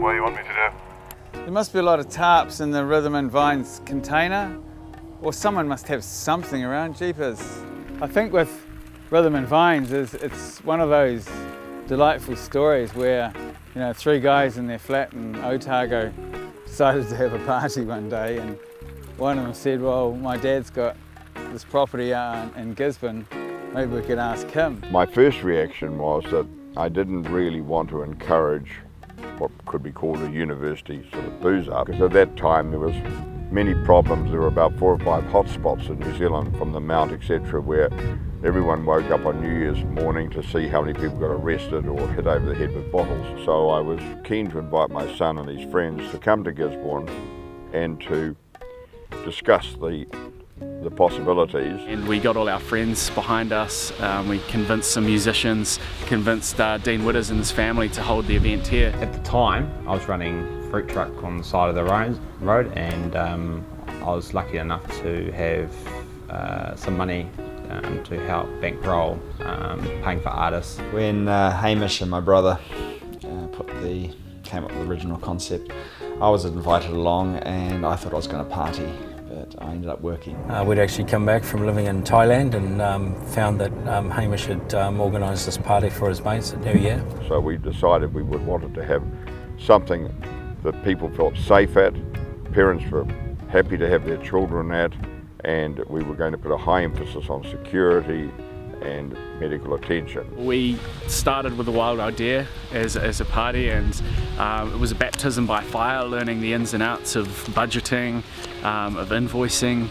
What do you want me to do? There must be a lot of tarps in the Rhythm and Vines container, or someone must have something around. Jeepers. I think with Rhythm and Vines it's one of those delightful stories where, you know, three guys in their flat in Otago decided to have a party one day, and one of them said, well, my dad's got this property in Gisborne, maybe we could ask him. My first reaction was that I didn't really want to encourage what could be called a university sort of booze up, because at that time there was many problems. There were about 4 or 5 hotspots in New Zealand, from the Mount, etc., where everyone woke up on New Year's morning to see how many people got arrested or hit over the head with bottles. So I was keen to invite my son and his friends to come to Gisborne and to discuss the possibilities. And we got all our friends behind us. We convinced some musicians, convinced Dean Witters and his family to hold the event here. At the time, I was running a fruit truck on the side of the road, and I was lucky enough to have some money to help bankroll paying for artists. When Hamish and my brother came up with the original concept, I was invited along and I thought I was going to party, but I ended up working. We'd actually come back from living in Thailand and found that Hamish had organised this party for his mates at New Year. So we decided we wanted to have something that people felt safe at, parents were happy to have their children at, and we were going to put a high emphasis on security and medical attention. We started with a wild idea as a party, and it was a baptism by fire, learning the ins and outs of budgeting, of invoicing,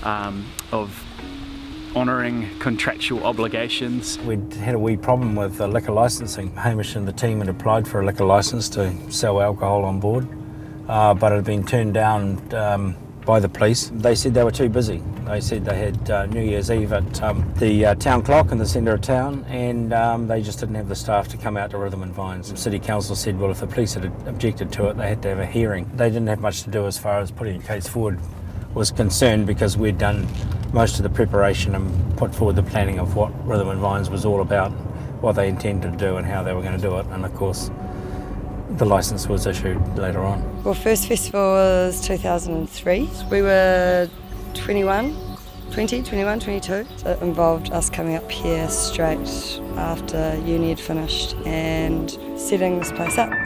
of honouring contractual obligations. We'd had a wee problem with liquor licensing. Hamish and the team had applied for a liquor licence to sell alcohol on board, but it had been turned down by the police. They said they were too busy. They said they had New Year's Eve at the town clock in the centre of town, and they just didn't have the staff to come out to Rhythm and Vines. The City Council said, well, if the police had objected to it, they had to have a hearing. They didn't have much to do as far as putting a case forward was concerned, because we'd done most of the preparation and put forward the planning of what Rhythm and Vines was all about, what they intended to do and how they were going to do it, and of course the licence was issued later on. Well, first festival was 2003. We were 21, 22. So it involved us coming up here straight after uni had finished and setting this place up.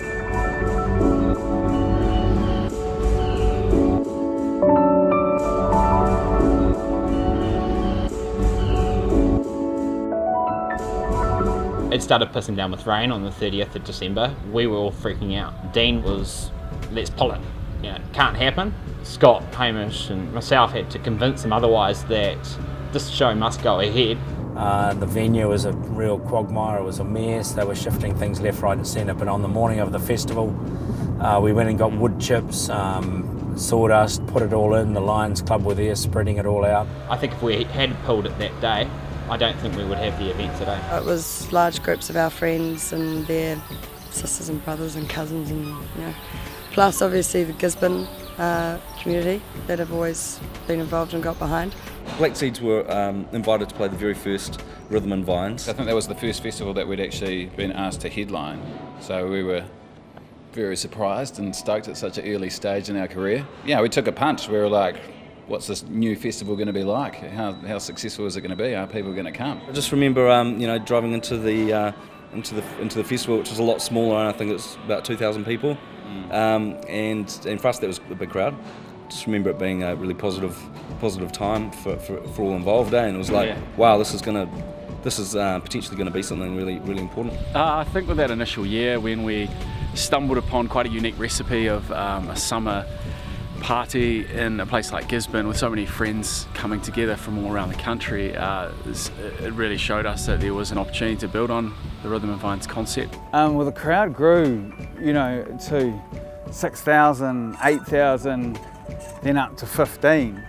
It started pissing down with rain on the 30th of December. We were all freaking out. Dean was, let's pull it. You know, can't happen. Scott, Hamish and myself had to convince them otherwise that this show must go ahead. The venue was a real quagmire, it was a mess. They were shifting things left, right and centre, but on the morning of the festival we went and got wood chips, sawdust, put it all in. The Lions Club were there spreading it all out. I think if we had pulled it that day, I don't think we would have the event today. It was large groups of our friends and their sisters and brothers and cousins, and plus obviously the Gisborne community that have always been involved and got behind. Black Seeds were invited to play the very first Rhythm and Vines. I think that was the first festival that we'd actually been asked to headline, so we were very surprised and stoked at such an early stage in our career. Yeah, we took a punch. We were like, what's this new festival going to be like? How successful is it going to be? Are people going to come? I just remember, driving into the festival, which was a lot smaller, and I think it was about 2,000 people, and for us that was a big crowd. Just remember it being a really positive time for all involved, and it was like, wow, this is potentially going to be something really important. I think with that initial year, when we stumbled upon quite a unique recipe of a summer party in a place like Gisborne with so many friends coming together from all around the country, it really showed us that there was an opportunity to build on the Rhythm and Vines concept. Well, the crowd grew, to 6,000, 8,000, then up to 15,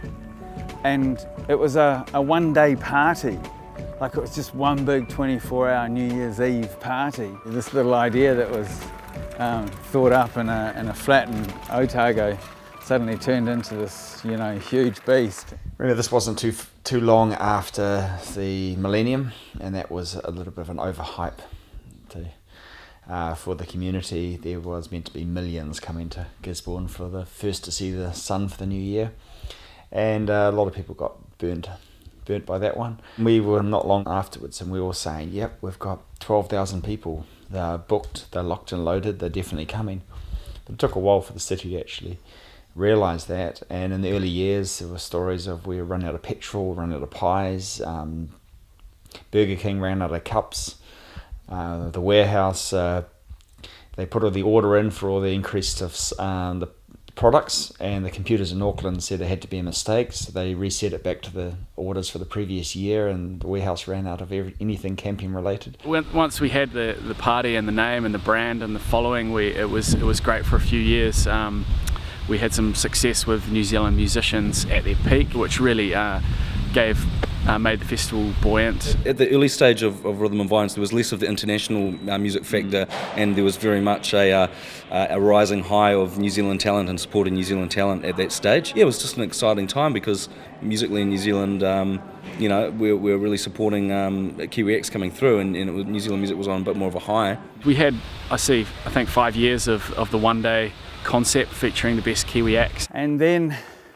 and it was a one-day party. Like, it was just one big 24-hour New Year's Eve party. This little idea that was thought up in a flat in Otago suddenly turned into this, huge beast. Remember, this wasn't too long after the millennium, and that was a little bit of an overhype. for the community. There was meant to be millions coming to Gisborne for the first to see the sun for the new year, and a lot of people got burnt by that one. We were not long afterwards, and we were saying, yep, we've got 12,000 people. They're booked, they're locked and loaded, they're definitely coming. But it took a while for the city to actually realise that, and in the early years there were stories of we were running out of petrol, running out of pies, Burger King ran out of cups, the warehouse, they put all the order in for all the increase of the products, and the computers in Auckland said there had to be a mistake, so they reset it back to the orders for the previous year, and the warehouse ran out of anything camping related. Once we had the party and the name and the brand and the following, it was great for a few years. We had some success with New Zealand musicians at their peak, which really made the festival buoyant. At the early stage of Rhythm and Vines, there was less of the international music factor, and there was very much a rising high of New Zealand talent and supporting New Zealand talent at that stage. Yeah, it was just an exciting time because musically in New Zealand, we're really supporting Kiwi acts coming through, and New Zealand music was on a bit more of a high. We had, I think 5 years of the one-day concept featuring the best Kiwi acts. And then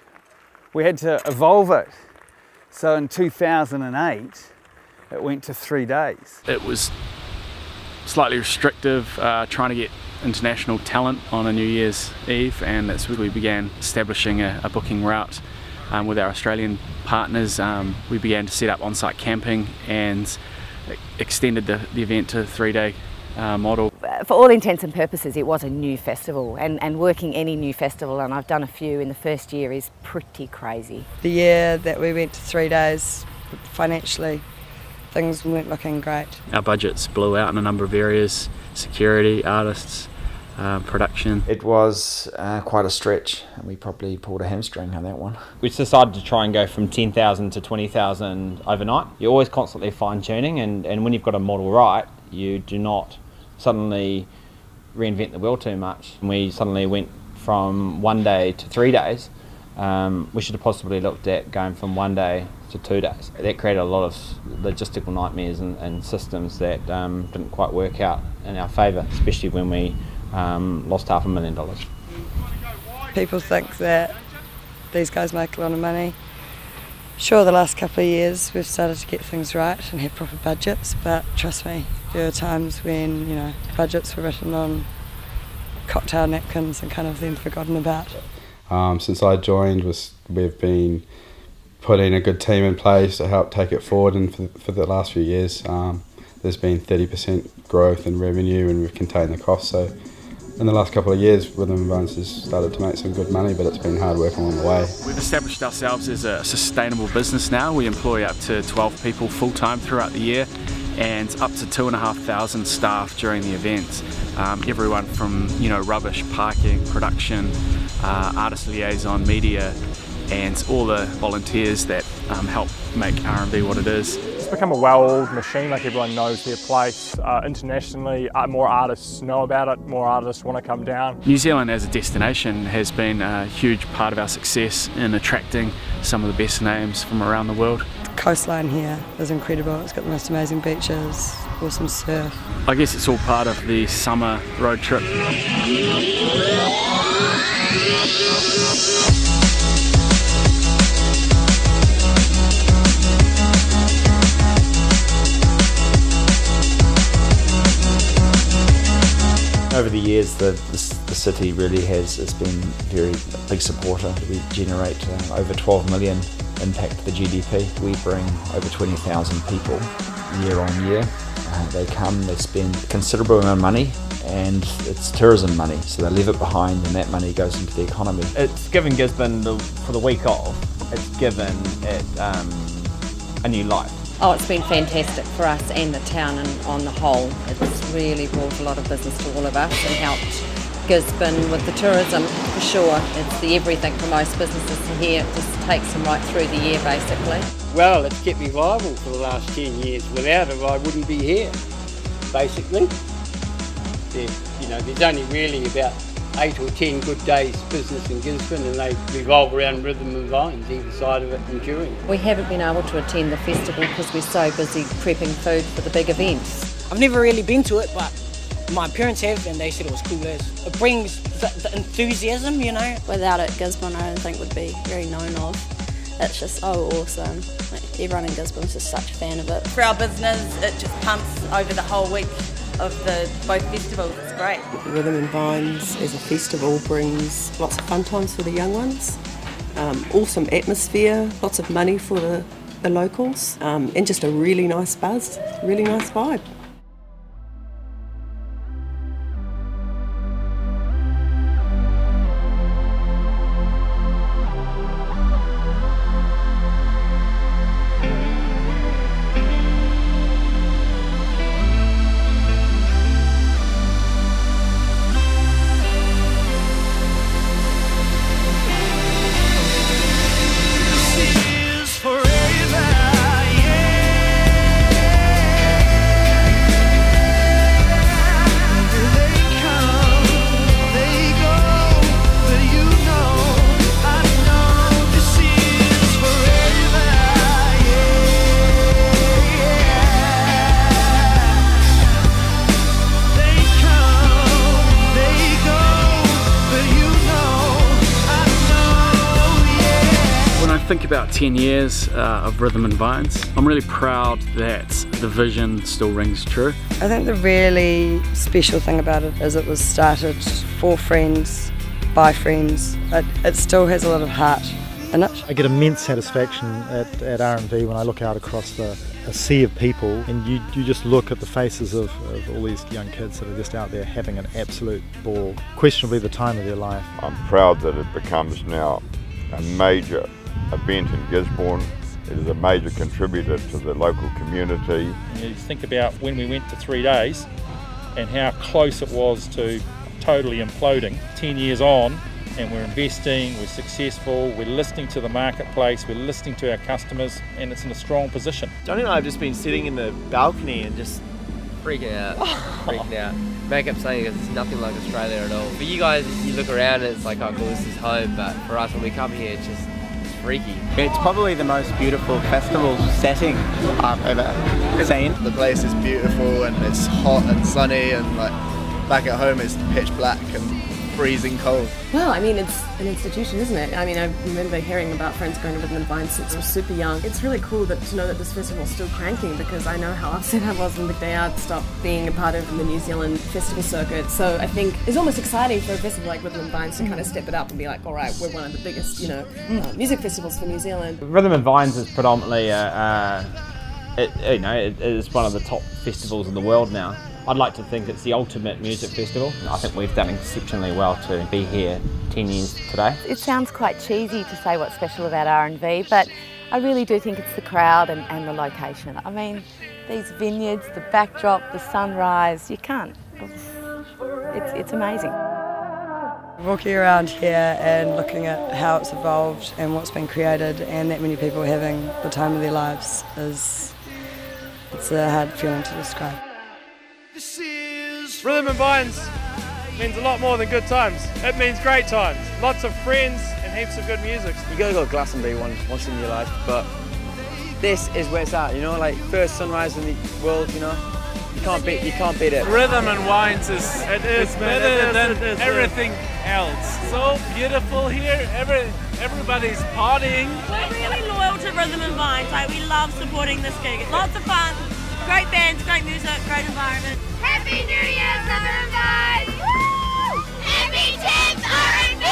we had to evolve it. So in 2008, it went to 3 days. It was slightly restrictive, trying to get international talent on a New Year's Eve, and that's when we began establishing a booking route with our Australian partners. We began to set up on-site camping and extended the event to a 3-day model. For all intents and purposes, it was a new festival, and working any new festival, and I've done a few in the first year, is pretty crazy. The year that we went to 3 days, financially, things weren't looking great. Our budgets blew out in a number of areas: security, artists, production. It was quite a stretch, and we probably pulled a hamstring on that one. We decided to try and go from 10,000 to 20,000 overnight. You're always constantly fine-tuning, and when you've got a model right, you do not suddenly reinvent the wheel too much. And we suddenly went from 1 day to 3 days. We should have possibly looked at going from 1 day to 2 days. That created a lot of logistical nightmares and systems that didn't quite work out in our favour, especially when we lost $500,000. People think that these guys make a lot of money. Sure, the last couple of years we've started to get things right and have proper budgets, but trust me, there were times when budgets were written on cocktail napkins and kind of then forgotten about. Since I joined, we've been putting a good team in place to help take it forward, and for the last few years there's been 30% growth in revenue, and we've contained the costs. So in the last couple of years, Rhythm and Vines has started to make some good money, but it's been hard work along the way. We've established ourselves as a sustainable business now. We employ up to 12 people full-time throughout the year, and up to 2,500 staff during the event. Everyone from rubbish, parking, production, artist liaison, media, and all the volunteers that help make R&V what it is. It's become a well-oiled machine, like everyone knows their place. Internationally, more artists know about it, more artists want to come down. New Zealand as a destination has been a huge part of our success in attracting some of the best names from around the world. The coastline here is incredible. It's got the most amazing beaches, awesome surf. I guess it's all part of the summer road trip. Over the years, the city really has been a very big supporter. We generate over 12 million impact to the GDP. We bring over 20,000 people year on year. They come, they spend a considerable amount of money, and it's tourism money, so they leave it behind, and that money goes into the economy. It's given Gisborne, for the week off, it's given it a new life. Oh, it's been fantastic for us and the town and on the whole. It's really brought a lot of business to all of us and helped Gisborne with the tourism, for sure. It's the everything for most businesses here. It just takes them right through the year, basically. Well, it's kept me viable for the last 10 years. Without it, I wouldn't be here, basically. There's only really about 8 or 10 good days business in Gisborne, and they revolve around Rhythm and Vines, either side of it enduring. We haven't been able to attend the festival because we're so busy prepping food for the big events. I've never really been to it, but My parents have, and they said it was cool as. It brings the enthusiasm, you know. Without it, Gisborne I don't think would be very known of. It's just so awesome. Like, everyone in Gisborne is just such a fan of it. For our business, it just pumps over the whole week of both festivals. It's great. Rhythm and Vines as a festival brings lots of fun times for the young ones, awesome atmosphere, lots of money for the locals, and just a really nice buzz, really nice vibe. Think about 10 years of Rhythm and Vines. I'm really proud that the vision still rings true. I think the really special thing about it is it was started for friends, by friends. It still has a lot of heart in it. I get immense satisfaction at R&V when I look out across a sea of people, and you just look at the faces of all these young kids that are just out there having an absolute ball, questionably the time of their life. I'm proud that it becomes now a major event in Gisborne. It is a major contributor to the local community. You think about when we went to 3 days and how close it was to totally imploding. 10 years on, and we're investing, we're successful, we're listening to the marketplace, we're listening to our customers, and it's in a strong position. Johnny and I have just been sitting in the balcony and just freaking out, Make up saying it's nothing like Australia at all. For you guys, you look around and it's like, oh cool, this is home, but for us when we come here, it's just freaky. It's probably the most beautiful festival setting I've ever seen. The place is beautiful and it's hot and sunny, and like back at home it's pitch black and freezing cold. Well, I mean, it's an institution, isn't it? I mean, I remember hearing about friends going to Rhythm and Vines since I was super young. It's really cool to know that this festival's still cranking, because I know how upset I was when the day I'd stopped being a part of the New Zealand festival circuit. So I think it's almost exciting for a festival like Rhythm and Vines to kind of step it up and be like, all right, we're one of the biggest, music festivals for New Zealand. Rhythm and Vines is predominantly, it is one of the top festivals in the world now. I'd like to think it's the ultimate music festival. I think we've done exceptionally well to be here 10 years today. It sounds quite cheesy to say what's special about R&V, but I really do think it's the crowd and the location. I mean, these vineyards, the backdrop, the sunrise, you can't. It's amazing. Walking around here and looking at how it's evolved and what's been created, and that many people having the time of their lives, it's a hard feeling to describe. Rhythm and Vines means a lot more than good times. It means great times. Lots of friends and heaps of good music. You gotta go to Glastonbury once in your life, but this is where it's at, like first sunrise in the world, You can't beat it. Rhythm and Vines is better than everything else. So beautiful here. Everybody's partying. We're really loyal to Rhythm and Vines. We love supporting this gig. It's lots of fun. Great bands, great music, great environment. Happy New Year, Rhythm and Vines! Woo! Happy 10th R&V!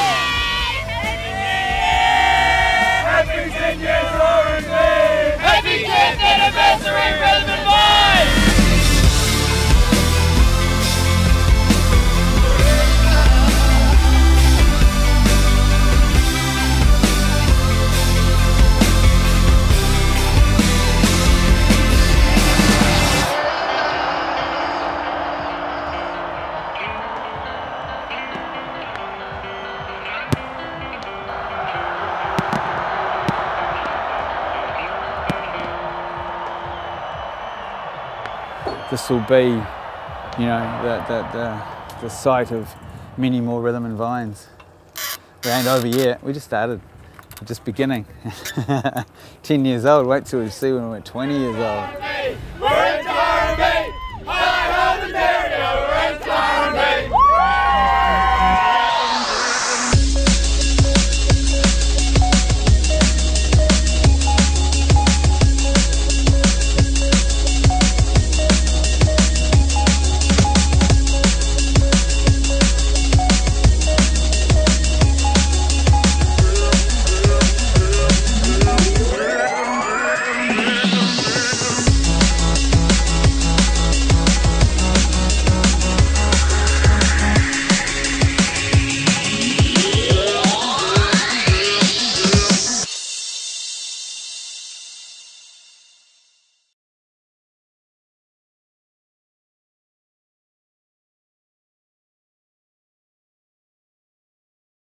Happy 10 years R&V! Happy 10th anniversary Rhythm and Vines! This will be, the site of many more Rhythm and Vines. We ain't over yet, we just started. We're just beginning. 10 years old, wait till we see when we're 20 years old.